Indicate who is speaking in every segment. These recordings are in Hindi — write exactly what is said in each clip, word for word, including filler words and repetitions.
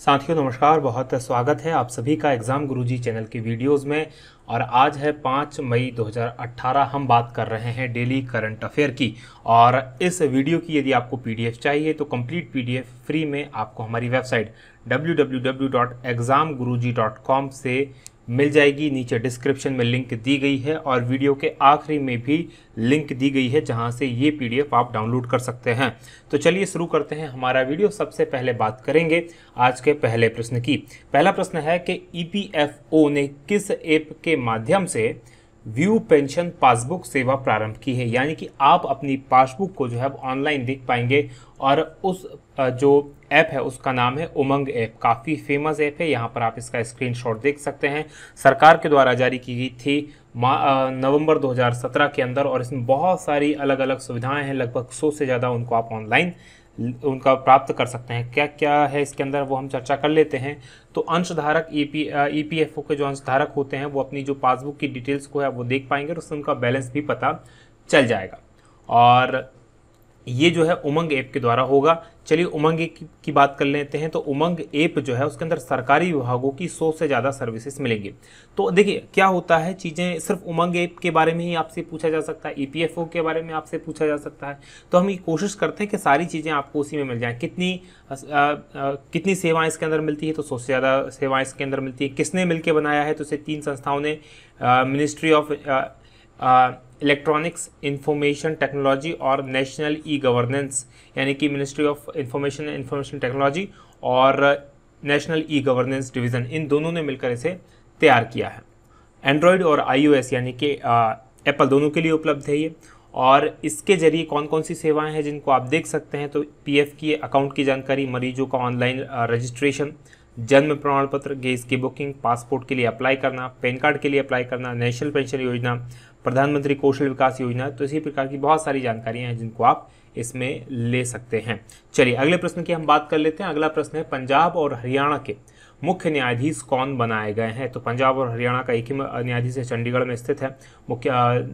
Speaker 1: साथियों नमस्कार, बहुत स्वागत है आप सभी का एग्ज़ाम गुरुजी चैनल की वीडियोस में। और आज है पाँच मई दो हज़ार अठारह। हम बात कर रहे हैं डेली करंट अफेयर की। और इस वीडियो की यदि आपको पीडीएफ चाहिए तो कंप्लीट पीडीएफ फ्री में आपको हमारी website W W W dot exam Guruji dot com से मिल जाएगी। नीचे डिस्क्रिप्शन में लिंक दी गई है और वीडियो के आखिरी में भी लिंक दी गई है जहां से ये पीडीएफ आप डाउनलोड कर सकते हैं। तो चलिए शुरू करते हैं हमारा वीडियो। सबसे पहले बात करेंगे आज के पहले प्रश्न की। पहला प्रश्न है कि ईपीएफओ ने किस ऐप के माध्यम से व्यू पेंशन पासबुक सेवा प्रारंभ की है। यानी कि आप अपनी पासबुक को जो है ऑनलाइन देख पाएंगे और उस जो ऐप है उसका नाम है उमंग ऐप। काफ़ी फेमस ऐप है, यहाँ पर आप इसका स्क्रीनशॉट देख सकते हैं। सरकार के द्वारा जारी की गई थी नवंबर दो हज़ार सत्रह के अंदर और इसमें बहुत सारी अलग अलग सुविधाएं हैं। लगभग सौ से ज़्यादा उनको आप ऑनलाइन उनका प्राप्त कर सकते हैं। क्या क्या है इसके अंदर वो हम चर्चा कर लेते हैं। तो अंशधारक ईपी ईपीएफओ के जो अंशधारक होते हैं वो अपनी जो पासबुक की डिटेल्स को है वो देख पाएंगे और उससे उनका बैलेंस भी पता चल जाएगा। और ये जो है उमंग ऐप के द्वारा होगा। चलिए उमंग ऐप की बात कर लेते हैं। तो उमंग ऐप जो है उसके अंदर सरकारी विभागों की सौ से ज़्यादा सर्विसेज मिलेंगी। तो देखिए क्या होता है, चीज़ें सिर्फ उमंग ऐप के बारे में ही आपसे पूछा जा सकता है, ईपीएफओ के बारे में आपसे पूछा जा सकता है। तो हम ये कोशिश करते हैं कि सारी चीज़ें आपको उसी में मिल जाएँ। कितनी आ, आ, कितनी सेवाएँ इसके अंदर मिलती है, तो सौ से ज़्यादा सेवाएँ इसके अंदर मिलती है। किसने मिल के बनाया है, तो इसे तीन संस्थाओं ने, ministry of electronics information technology और नेशनल ई गवर्नेंस, यानी कि ministry of information information technology और नेशनल ई गवर्नेंस डिवीज़न, इन दोनों ने मिलकर इसे तैयार किया है। एंड्रॉयड और आईओएस यानी कि एप्पल दोनों के लिए उपलब्ध है ये। और इसके जरिए कौन कौन सी सेवाएं हैं जिनको आप देख सकते हैं, तो पीएफ की अकाउंट की जानकारी, मरीजों का ऑनलाइन रजिस्ट्रेशन, जन्म प्रमाण पत्र, गैस की बुकिंग, पासपोर्ट के लिए अप्लाई करना, पैन कार्ड के लिए अप्लाई करना, नेशनल पेंशन योजना, प्रधानमंत्री कौशल विकास योजना। तो इसी प्रकार की बहुत सारी जानकारियां हैं जिनको आप इसमें ले सकते हैं। चलिए अगले प्रश्न की हम बात कर लेते हैं। अगला प्रश्न है पंजाब और हरियाणा के मुख्य न्यायाधीश कौन बनाए गए हैं। तो पंजाब और हरियाणा का एक ही न्यायाधीश है, चंडीगढ़ में स्थित है मुख्य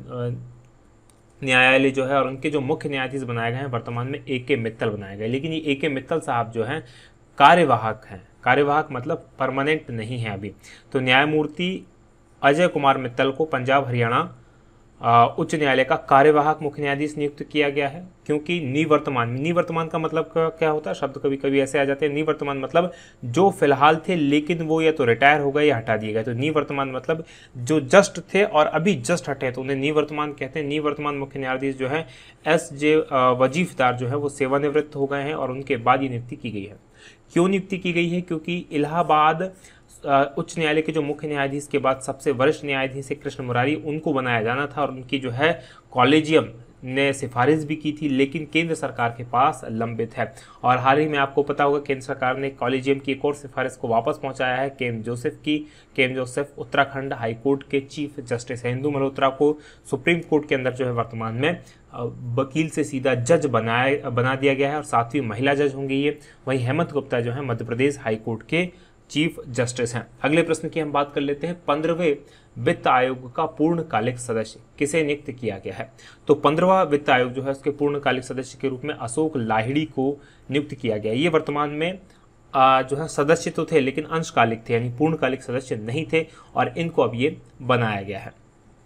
Speaker 1: न्यायालय जो है। और उनके जो मुख्य न्यायाधीश बनाए गए हैं वर्तमान में ए के मित्तल बनाए गए। लेकिन ये ए के मित्तल साहब जो हैं कार्यवाहक हैं। कार्यवाहक मतलब परमानेंट नहीं है अभी। तो न्यायमूर्ति अजय कुमार मित्तल को पंजाब हरियाणा उच्च न्यायालय का कार्यवाहक मुख्य न्यायाधीश नियुक्त किया गया है। क्योंकि निवर्तमान निवर्तमान का मतलब क्या होता है, शब्द कभी कभी ऐसे आ जाते हैं। निवर्तमान मतलब जो फिलहाल थे लेकिन वो या तो रिटायर हो गए या हटा दिए गए। तो निवर्तमान मतलब जो जस्ट थे और अभी जस्ट हटे, तो उन्हें निवर्तमान कहते हैं। निवर्तमान मुख्य न्यायाधीश जो है एस जे वजीफदार जो है वो सेवानिवृत्त हो गए हैं और उनके बाद ये नियुक्ति की गई है। क्यों नियुक्ति की गई है, क्योंकि इलाहाबाद उच्च न्यायालय के जो मुख्य न्यायाधीश के बाद सबसे वरिष्ठ न्यायाधीश है कृष्ण मुरारी, उनको बनाया जाना था। और उनकी जो है कॉलेजियम ने सिफारिश भी की थी लेकिन केंद्र सरकार के पास लंबित है। और हाल ही में आपको पता होगा केंद्र सरकार ने कॉलेजियम की एक और सिफारिश को वापस पहुंचाया है। केम जोसेफ की K M Joseph Uttarakhand high court के चीफ जस्टिस है। इंदु मल्होत्रा को सुप्रीम कोर्ट के अंदर जो है वर्तमान में वकील से सीधा जज बनाया बना दिया गया है और सातवीं महिला जज होंगी ये। वहीं हेमंत गुप्ता जो है मध्य प्रदेश हाई कोर्ट के चीफ जस्टिस हैं। अगले प्रश्न की हम बात कर लेते हैं। पंद्रहवें वित्त आयोग का पूर्णकालिक सदस्य किसे नियुक्त किया गया है। तो पंद्रहवां वित्त आयोग जो है उसके पूर्णकालिक सदस्य के रूप में अशोक लाहिड़ी को नियुक्त किया गया। ये वर्तमान में जो है सदस्य तो थे लेकिन अंशकालिक थे, यानी पूर्णकालिक सदस्य नहीं थे और इनको अब ये बनाया गया है।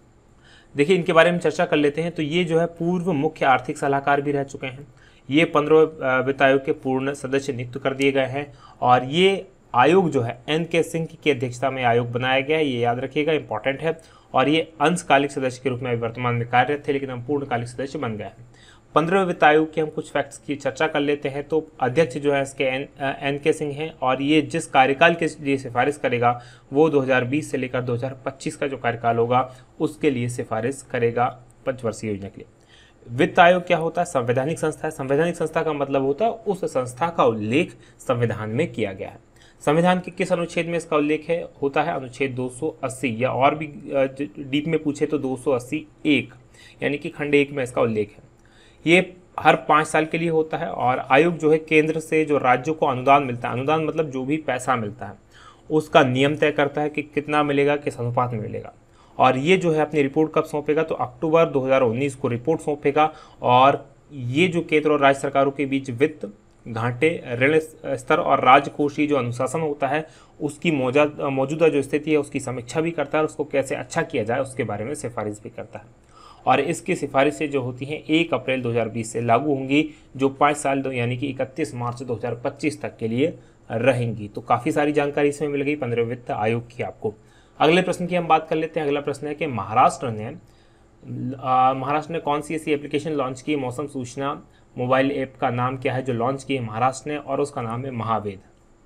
Speaker 1: देखिए इनके बारे में चर्चा कर लेते हैं। तो ये जो है पूर्व मुख्य आर्थिक सलाहकार भी रह चुके हैं। ये पंद्रह वित्त आयोग के पूर्ण सदस्य नियुक्त कर दिए गए हैं और ये आयोग जो है एन के सिंह की अध्यक्षता में आयोग बनाया गया है। ये याद रखिएगा, इंपॉर्टेंट है। और ये अंशकालिक सदस्य के रूप में वर्तमान में कार्यरत थे लेकिन हम पूर्णकालिक सदस्य बन गए हैं। पंद्रहवें वित्त आयोग के हम कुछ फैक्ट्स की चर्चा कर लेते हैं। तो अध्यक्ष जो है इसके एन एन के सिंह हैं और ये जिस कार्यकाल के लिए सिफारिश करेगा वो दो हज़ार बीस से लेकर दो हज़ार पच्चीस का जो कार्यकाल होगा उसके लिए सिफारिश करेगा पंचवर्षीय योजना के लिए। वित्त आयोग क्या होता है, संवैधानिक संस्था है। संवैधानिक संस्था का मतलब होता है उस संस्था का उल्लेख संविधान में किया गया है। संविधान के किस अनुच्छेद में इसका उल्लेख है होता है, अनुच्छेद दो सौ अस्सी, या और भी डीप में पूछे तो दो सौ अस्सी एक, यानी कि खंड एक में इसका उल्लेख है। ये हर पाँच साल के लिए होता है और आयोग जो है केंद्र से जो राज्यों को अनुदान मिलता है, अनुदान मतलब जो भी पैसा मिलता है उसका नियम तय करता है कि कितना मिलेगा, किस अनुपात में मिलेगा। और ये जो है अपनी रिपोर्ट कब सौंपेगा, तो अक्टूबर दो हज़ार उन्नीस को रिपोर्ट सौंपेगा। और ये जो केंद्र और राज्य सरकारों के बीच वित्त घाटे, ऋण स्तर और राजकोषीय जो अनुशासन होता है उसकी मौजूदा मौजूदा जो स्थिति है उसकी समीक्षा भी करता है और उसको कैसे अच्छा किया जाए उसके बारे में सिफारिश भी करता है। और इसकी सिफारिशें जो होती हैं एक अप्रैल दो हज़ार बीस से लागू होंगी, जो पाँच साल दो यानी कि इकतीस मार्च दो हज़ार पच्चीस तक के लिए रहेंगी। तो काफ़ी सारी जानकारी इसमें मिल गई पंद्रह वित्त आयोग की आपको। अगले प्रश्न की हम बात कर लेते हैं। अगला प्रश्न है कि महाराष्ट्र ने महाराष्ट्र ने कौन सी ऐसी एप्लीकेशन लॉन्च की, मौसम सूचना मोबाइल ऐप का नाम क्या है जो लॉन्च की है महाराष्ट्र ने, और उसका नाम है महावेद।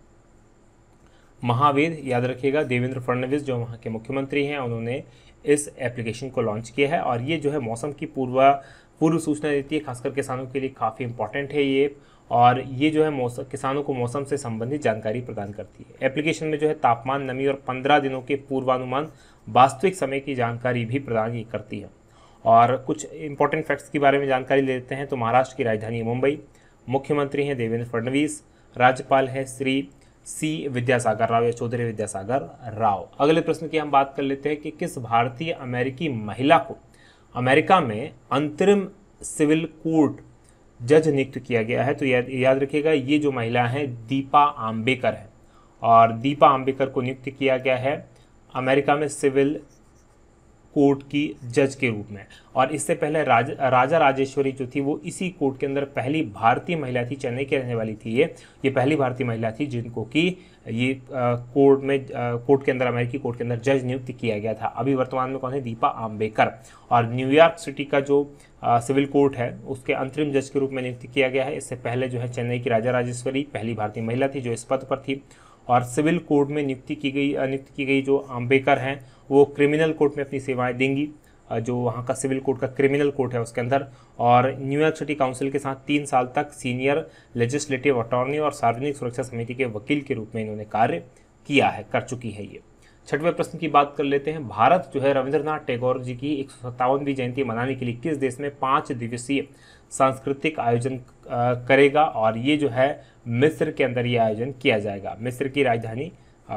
Speaker 1: महावेद याद रखिएगा, देवेंद्र फडणवीस जो वहाँ के मुख्यमंत्री हैं उन्होंने इस एप्लीकेशन को लॉन्च किया है और ये जो है मौसम की पूर्व पूर्व सूचना देती है, खासकर किसानों के लिए काफ़ी इंपॉर्टेंट है ये। और ये जो है मौसम किसानों को मौसम से संबंधित जानकारी प्रदान करती है। एप्लीकेशन में जो है तापमान, नमी और पंद्रह दिनों के पूर्वानुमान, वास्तविक समय की जानकारी भी प्रदान करती है। और कुछ इंपॉर्टेंट फैक्ट्स के बारे में जानकारी लेते हैं। तो महाराष्ट्र की राजधानी मुंबई, मुख्यमंत्री हैं देवेंद्र फडणवीस, राज्यपाल है श्री सी विद्यासागर राव या चौधरी विद्यासागर राव। अगले प्रश्न की हम बात कर लेते हैं कि किस भारतीय अमेरिकी महिला को अमेरिका में अंतरिम सिविल कोर्ट जज नियुक्त किया गया है। तो याद याद रखिएगा, ये जो महिला है दीपा आम्बेकर है और दीपा आम्बेकर को नियुक्त किया गया है अमेरिका में सिविल कोर्ट की जज के रूप में। और इससे पहले राज, राजा राजेश्वरी जो थी वो इसी कोर्ट के अंदर पहली भारतीय महिला थी, चेन्नई की रहने वाली थी। ये ये पहली भारतीय महिला थी जिनको कि ये आ, कोर्ट में आ, कोर्ट के अंदर अमेरिकी कोर्ट के अंदर जज नियुक्त किया गया था। अभी वर्तमान में कौन है? दीपा आम्बेकर। और न्यूयॉर्क सिटी का जो आ, सिविल कोर्ट है उसके अंतरिम जज के रूप में नियुक्त किया गया है। इससे पहले जो है चेन्नई की राजा राजेश्वरी पहली भारतीय महिला थी जो इस पद पर थी। और सिविल कोर्ट में नियुक्ति की गई नियुक्त की गई जो आम्बेकर हैं वो क्रिमिनल कोर्ट में अपनी सेवाएं देंगी, जो वहाँ का सिविल कोर्ट का क्रिमिनल कोर्ट है उसके अंदर। और न्यूयॉर्क सिटी काउंसिल के साथ तीन साल तक सीनियर लेजिस्लेटिव अटॉर्नी और सार्वजनिक सुरक्षा समिति के वकील के रूप में इन्होंने कार्य किया है कर चुकी है ये। छठवें प्रश्न की बात कर लेते हैं। भारत जो है रविंद्रनाथ टैगोर जी की एक सौ सत्तावनवीं जयंती मनाने के लिए किस देश में पाँच दिवसीय सांस्कृतिक आयोजन करेगा? और ये जो है मिस्र के अंदर ये आयोजन किया जाएगा। मिस्र की राजधानी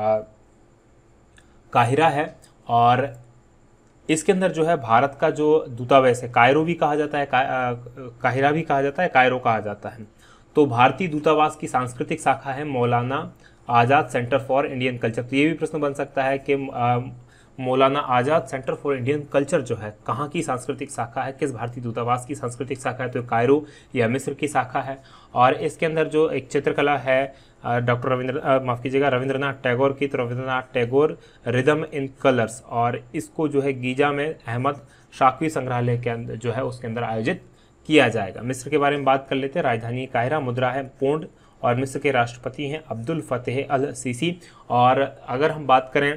Speaker 1: काहिरा है और इसके अंदर जो है भारत का जो दूतावास है, कायरो भी कहा जाता है, का, काहिरा भी कहा जाता है, कायरो कहा जाता है। तो भारतीय दूतावास की सांस्कृतिक शाखा है Maulana Azad centre for Indian culture. तो ये भी प्रश्न बन सकता है कि Maulana Azad centre for Indian culture जो है कहाँ की सांस्कृतिक शाखा है, किस भारतीय दूतावास की सांस्कृतिक शाखा है? तो कायरो या मिस्र की शाखा है। और इसके अंदर जो एक चित्रकला है डॉक्टर रविंद्र माफ़ कीजिएगा रविंद्रनाथ टैगोर की, तो Rabindranath Tagore rhythm in colours, और इसको जो है गीजा में अहमद शाकवी संग्रहालय के अंदर जो है उसके अंदर आयोजित किया जाएगा। मिस्र के बारे में बात कर लेते हैं। राजधानी काहिरा, मुद्रा है पौंड और मिस्र के राष्ट्रपति हैं अब्दुल फतेह अल सीसी। और अगर हम बात करें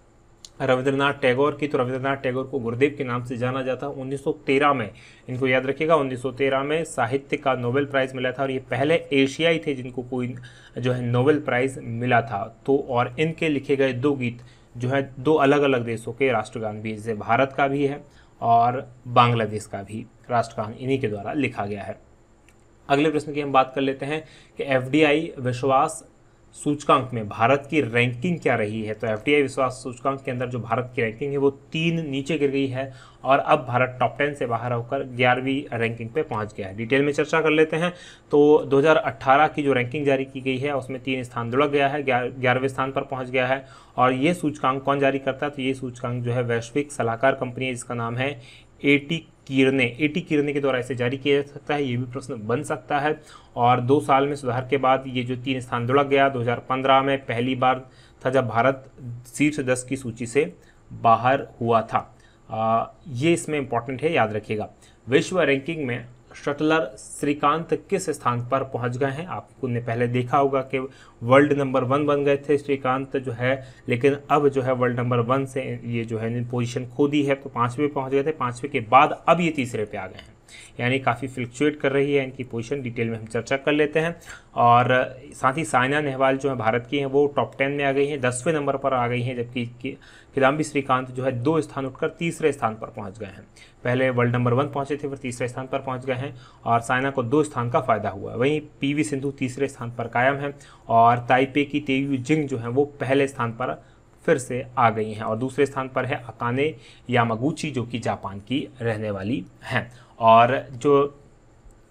Speaker 1: रविंद्रनाथ टैगोर की, तो रविंद्रनाथ टैगोर को गुरुदेव के नाम से जाना जाता है। उन्नीस सौ तेरह में, इनको याद रखिएगा, उन्नीस सौ तेरह में साहित्य का नोबेल प्राइज़ मिला था और ये पहले एशियाई थे जिनको कोई जो है नोबेल प्राइज़ मिला था। तो और इनके लिखे गए दो गीत जो है दो अलग अलग देशों के राष्ट्रगान भी, जैसे भारत का भी है और बांग्लादेश का भी राष्ट्रगान इन्हीं के द्वारा लिखा गया है। अगले प्रश्न की हम बात कर लेते हैं कि एफ डी आई विश्वास सूचकांक में भारत की रैंकिंग क्या रही है? तो एफ डी आई विश्वास सूचकांक के अंदर जो भारत की रैंकिंग है वो तीन नीचे गिर गई है और अब भारत टॉप टेन से बाहर होकर ग्यारहवीं रैंकिंग पे पहुंच गया है। डिटेल में चर्चा कर लेते हैं। तो दो हज़ार अठारह की जो रैंकिंग जारी की गई है उसमें तीन स्थान दुढ़क गया है, ग्यारहवें स्थान पर पहुँच गया है। और ये सूचकांक कौन जारी करता है? तो ये सूचकांक जो है वैश्विक सलाहकार कंपनी है जिसका नाम है एटी किरने एटी किरने के द्वारा इसे जारी किया जा सकता है। ये भी प्रश्न बन सकता है। और दो साल में सुधार के बाद ये जो तीन स्थान दुढ़क गया, दो हज़ार पंद्रह में पहली बार था जब भारत शीर्ष दस की सूची से बाहर हुआ था। आ, ये इसमें इंपॉर्टेंट है, याद रखिएगा। विश्व रैंकिंग में शटलर श्रीकांत किस स्थान पर पहुंच गए हैं? आपको ने पहले देखा होगा कि वर्ल्ड नंबर वन बन गए थे श्रीकांत जो है, लेकिन अब जो है वर्ल्ड नंबर वन से ये जो है पोजीशन खो दी है, तो पाँचवें पहुंच गए थे। पाँचवें के बाद अब ये तीसरे पे आ गए हैं, यानी काफ़ी फ्लक्चुएट कर रही है इनकी पोजीशन। डिटेल में हम चर्चा कर लेते हैं। और साथ ही साइना नेहवाल जो है भारत की हैं वो टॉप टेन में आ गई हैं, दसवें नंबर पर आ गई हैं, जबकि किदाम्बी श्रीकांत जो है दो स्थान उठकर तीसरे स्थान पर पहुंच गए हैं। पहले वर्ल्ड नंबर वन पहुंचे थे, फिर तीसरे स्थान पर पहुंच गए हैं और साइना को दो स्थान का फायदा हुआ। वहीं पीवी सिंधु तीसरे स्थान पर कायम है और ताइपे की तेयू जिंग जो है वो पहले स्थान पर फिर से आ गई हैं। और दूसरे स्थान पर है अकाने यामागुची जो कि जापान की रहने वाली हैं। और जो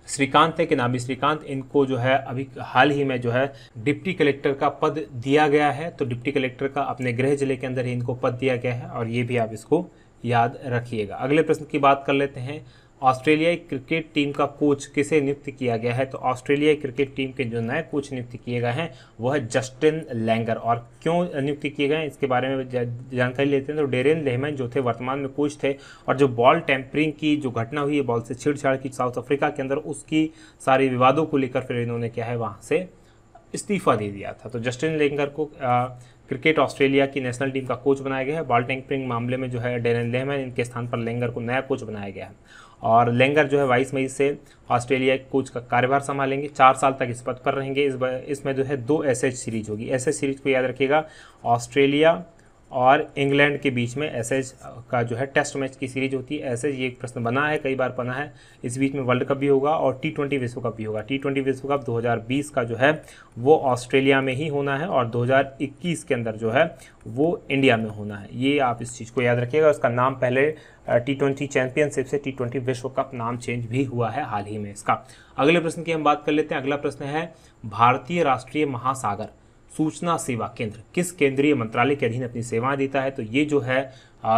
Speaker 1: श्रीकांत है, किनाबी श्रीकांत, इनको जो है अभी हाल ही में जो है डिप्टी कलेक्टर का पद दिया गया है। तो डिप्टी कलेक्टर का अपने गृह जिले के अंदर ही इनको पद दिया गया है और ये भी आप इसको याद रखिएगा। अगले प्रश्न की बात कर लेते हैं, ऑस्ट्रेलियाई क्रिकेट टीम का कोच किसे नियुक्त किया गया है? तो ऑस्ट्रेलियाई क्रिकेट टीम के जो नए कोच नियुक्त किए गए हैं वो है जस्टिन लैंगर। और क्यों नियुक्त किए गए हैं इसके बारे में जानकारी लेते हैं। तो डेरेन लेहमैन जो थे वर्तमान में कोच थे, और जो बॉल टेम्परिंग की जो घटना हुई है, बॉल से छेड़छाड़ की साउथ अफ्रीका के अंदर, उसकी सारी विवादों को लेकर फिर इन्होंने क्या है वहाँ से इस्तीफा दे दिया था। तो जस्टिन लैंगर को आ, क्रिकेट ऑस्ट्रेलिया की नेशनल टीम का कोच बनाया गया है। बॉल टेम्परिंग मामले में जो है डेरेन लेहमैन, इनके स्थान पर लैंगर को नया कोच बनाया गया है। और लैंगर जो है बाईस मई से ऑस्ट्रेलिया कोच का कार्यभार संभालेंगे, चार साल तक इस पद पर रहेंगे। इस इसमें जो है दो एसएच सीरीज होगी। एसएच सीरीज को याद रखिएगा, ऑस्ट्रेलिया और इंग्लैंड के बीच में एसएच का जो है टेस्ट मैच की सीरीज होती है। एसएच ये एक प्रश्न बना है, कई बार बना है। इस बीच में वर्ल्ड कप भी होगा और टी ट्वेंटी विश्व कप भी होगा। टी ट्वेंटी विश्व कप दो हज़ार बीस का जो है वो ऑस्ट्रेलिया में ही होना है और दो हज़ार इक्कीस के अंदर जो है वो इंडिया में होना है। ये आप इस चीज़ को याद रखिएगा। उसका नाम पहले टी ट्वेंटी चैंपियनशिप से टी ट्वेंटी विश्व कप नाम चेंज भी हुआ है हाल ही में इसका। अगले प्रश्न की हम बात कर लेते हैं। अगला प्रश्न है, भारतीय राष्ट्रीय महासागर सूचना सेवा केंद्र किस केंद्रीय मंत्रालय के अधीन अपनी सेवाएं देता है? तो ये जो है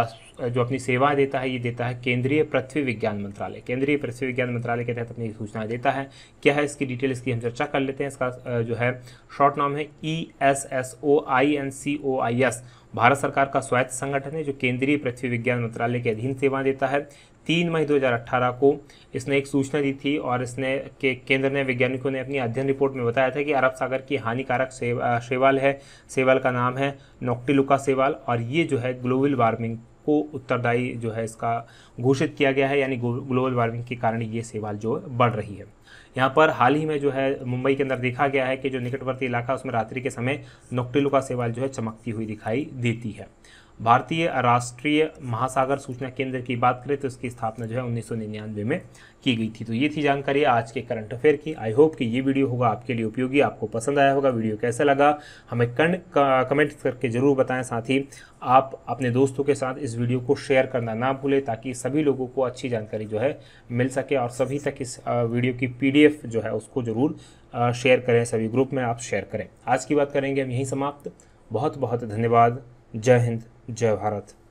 Speaker 1: जो अपनी सेवाएं देता है ये देता है केंद्रीय पृथ्वी विज्ञान मंत्रालय। केंद्रीय पृथ्वी विज्ञान मंत्रालय के तहत अपनी सूचनाएं देता है। क्या है इसकी डिटेल, इसकी हम चर्चा कर लेते हैं। इसका जो है शॉर्ट नाम है E S S O I N C O I S. Bharat सरकार का स्वायत्त संगठन है जो केंद्रीय पृथ्वी विज्ञान मंत्रालय के अधीन सेवाएं देता है। तीन मई दो हज़ार अठारह को इसने एक सूचना दी थी और इसने के केंद्र ने वैज्ञानिकों ने अपनी अध्ययन रिपोर्ट में बताया था कि अरब सागर की हानिकारक शैवाल है, शैवाल का नाम है नोक्टिलुका शैवाल, और ये जो है ग्लोबल वार्मिंग को उत्तरदायी जो है इसका घोषित किया गया है, यानी ग्लोबल वार्मिंग के कारण ये शैवाल जो बढ़ रही है। यहाँ पर हाल ही में जो है मुंबई के अंदर देखा गया है कि जो निकटवर्ती इलाका उसमें रात्रि के समय नोक्टिलुका शैवाल जो है चमकती हुई दिखाई देती है। भारतीय राष्ट्रीय महासागर सूचना केंद्र की बात करें तो इसकी स्थापना जो है उन्नीस सौ निन्यानवे में की गई थी। तो ये थी जानकारी आज के करंट अफेयर की। आई होप कि ये वीडियो होगा आपके लिए उपयोगी, आपको पसंद आया होगा। वीडियो कैसा लगा हमें कमेंट करके ज़रूर बताएं। साथ ही आप अपने दोस्तों के साथ इस वीडियो को शेयर करना ना भूलें ताकि सभी लोगों को अच्छी जानकारी जो है मिल सके और सभी तक इस वीडियो की पीडीएफ जो है उसको ज़रूर शेयर करें, सभी ग्रुप में आप शेयर करें। आज की बात करेंगे हम यहीं समाप्त। बहुत बहुत धन्यवाद। जय हिंद, जय भारत।